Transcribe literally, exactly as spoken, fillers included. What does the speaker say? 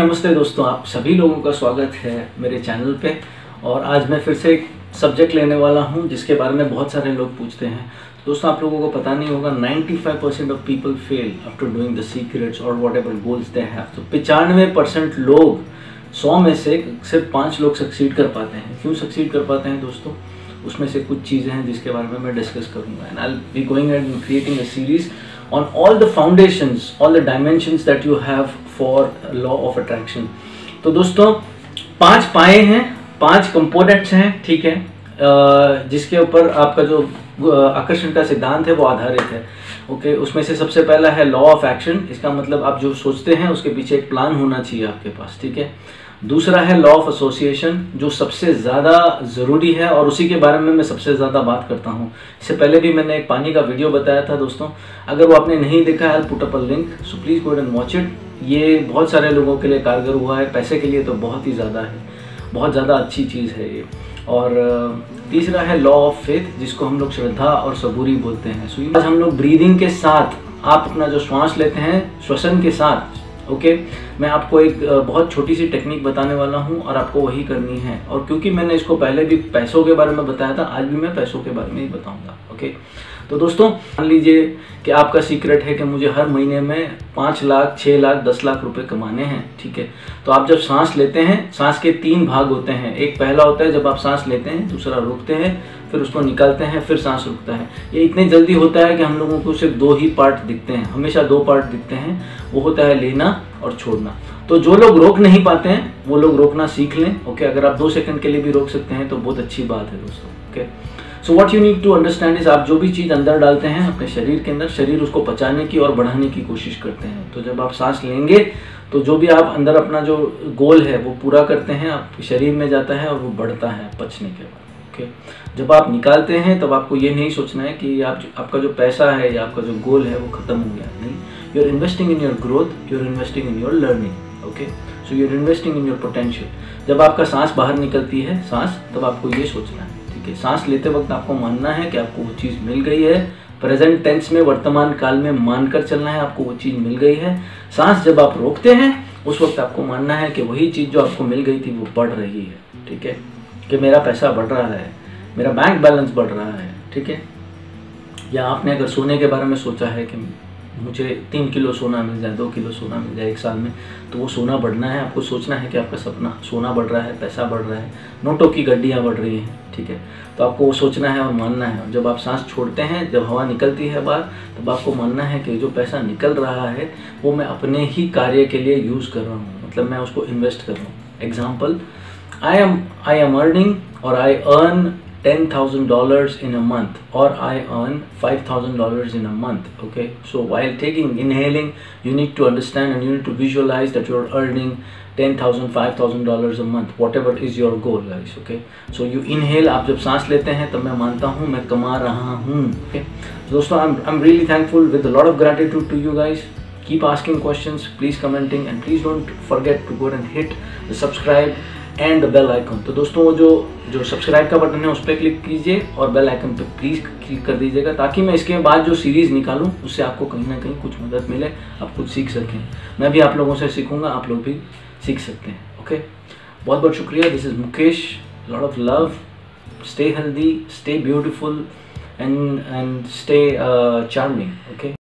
नमस्ते दोस्तों, आप सभी लोगों का स्वागत है मेरे चैनल पे। और आज मैं फिर से एक सब्जेक्ट लेने वाला हूं जिसके बारे में बहुत सारे लोग पूछते हैं। दोस्तों, आप लोगों को पता नहीं होगा, पचानवे percent of people fail after doing the secrets और whatever goals they have. तो पचानवे परसेंट लोग, सौ में से सिर्फ पाँच लोग सक्सीड कर पाते हैं। क्यों सक्सीड कर पाते हैं दोस्तों? उसमें से कुछ चीज़ें हैं जिसके बारे में मैं डिस्कस करूँगा। And I will be going and creating a series on all the foundations, all the dimensions that you have for law of attraction। तो दोस्तों, पांच पाए हैं, पांच कंपोनेंट्स हैं, ठीक है, जिसके ऊपर आपका जो आकर्षण का सिद्धांत है वो आधारित है। ओके, उसमें से सबसे पहला है लॉ ऑफ एक्शन। इसका मतलब आप जो सोचते हैं उसके पीछे एक प्लान होना चाहिए आपके पास, ठीक है। दूसरा है लॉ ऑफ एसोसिएशन, जो सबसे ज़्यादा ज़रूरी है और उसी के बारे में मैं सबसे ज़्यादा बात करता हूँ। इससे पहले भी मैंने एक पानी का वीडियो बताया था दोस्तों, अगर वो आपने नहीं देखा है, put up a link, so please go and watch it. ये बहुत सारे लोगों के लिए कारगर हुआ है, पैसे के लिए तो बहुत ही ज़्यादा है, बहुत ज़्यादा अच्छी चीज़ है ये। और तीसरा है लॉ ऑफ फेथ, जिसको हम लोग श्रद्धा और सबूरी बोलते हैं। सो आज हम लोग ब्रीदिंग के साथ, आप अपना जो श्वास लेते हैं श्वसन के साथ, ओके okay, मैं आपको एक बहुत छोटी सी टेक्निक बताने वाला हूं और आपको वही करनी है। और क्योंकि मैंने इसको पहले भी पैसों के बारे में बताया था, आज भी मैं पैसों के बारे में ही बताऊंगा। Okay okay? तो दोस्तों, मान लीजिए कि आपका सीक्रेट है कि मुझे हर महीने में पाँच लाख छः लाख दस लाख रुपए कमाने हैं, ठीक है। तो आप जब सांस लेते हैं, सांस के तीन भाग होते हैं। एक पहला होता है जब आप सांस लेते हैं, दूसरा रोकते हैं, फिर उसको निकालते हैं, फिर सांस रुकता है। ये इतने जल्दी होता है कि हम लोगों को सिर्फ दो ही पार्ट दिखते हैं, हमेशा दो पार्ट दिखते हैं। वो होता है लेना और छोड़ना। तो जो लोग रोक नहीं पाते हैं वो लोग रोकना सीख लें। ओके, अगर आप दो सेकंड के लिए भी रोक सकते हैं तो बहुत अच्छी बात है दोस्तों। Okay, so what you need to understand is, आप जो भी चीज़ अंदर डालते हैं अपने शरीर के अंदर, शरीर उसको पचाने की और बढ़ाने की कोशिश करते हैं। तो जब आप सांस लेंगे तो जो भी आप अंदर अपना जो गोल है वो पूरा करते हैं, आपके शरीर में जाता है और वो बढ़ता है पचने के बाद। ओके, जब आप निकालते हैं तब आपको ये नहीं सोचना है कि आप आपका जो पैसा है या आपका जो गोल है वो खत्म हो गया। नहीं, you are investing in your growth, you are investing in your learning. Okay, so you are investing in your potential. जब आपका सांस बाहर निकलती है सांस, तब आपको ये सोचना है, ठीक है। सांस लेते वक्त आपको मानना है कि आपको वो चीज़ मिल गई है, प्रेजेंट टेंस में, वर्तमान काल में मानकर चलना है आपको वो चीज़ मिल गई है। सांस जब आप रोकते हैं उस वक्त आपको मानना है कि वही चीज़ जो आपको मिल गई थी वो बढ़ रही है, ठीक है, कि मेरा पैसा बढ़ रहा है, मेरा बैंक बैलेंस बढ़ रहा है, ठीक है। या आपने अगर सोने के बारे में सोचा है कि मुझे तीन किलो सोना मिल जाए, दो किलो सोना मिल जाए एक साल में, तो वो सोना बढ़ना है। आपको सोचना है कि आपका सपना सोना बढ़ रहा है, पैसा बढ़ रहा है, नोटों की गड्डियाँ बढ़ रही हैं, ठीक है। तो आपको वो सोचना है और मानना है। जब आप सांस छोड़ते हैं, जब हवा निकलती है बाहर, तब आपको मानना है कि जो पैसा निकल रहा है वो मैं अपने ही कार्य के लिए यूज़ कर रहा हूँ, मतलब मैं उसको इन्वेस्ट कर रहा हूँ। Example, I am I am earning और I earn ten thousand dollars in a month, or I earn five thousand dollars in a month. Okay, so while taking inhaling, you need to understand and you need to visualize that you're earning ten thousand, five thousand dollars a month, whatever is your goal, guys. Okay, so you inhale, आप जब सांस लेते हैं तब मैं मानता हूँ मैं कमा रहा हूँ। Okay, दोस्तों, I'm I'm really thankful with a lot of gratitude to you guys. Keep asking questions, please commenting, and please don't forget to go and hit the subscribe and the bell icon. तो दोस्तों, वो जो जो subscribe का button है उस पर click कीजिए और बेल आइकन पे प्लीज़ क्लिक कर दीजिएगा, ताकि मैं इसके बाद जो सीरीज़ निकालूं उससे आपको कहीं ना कहीं कुछ मदद मिले, आप कुछ सीख सकें। मैं भी आप लोगों से सीखूंगा, आप लोग भी सीख सकते हैं। ओके, बहुत बहुत शुक्रिया। This is Mukesh, lot of love, stay healthy, stay beautiful and and stay charming. Okay.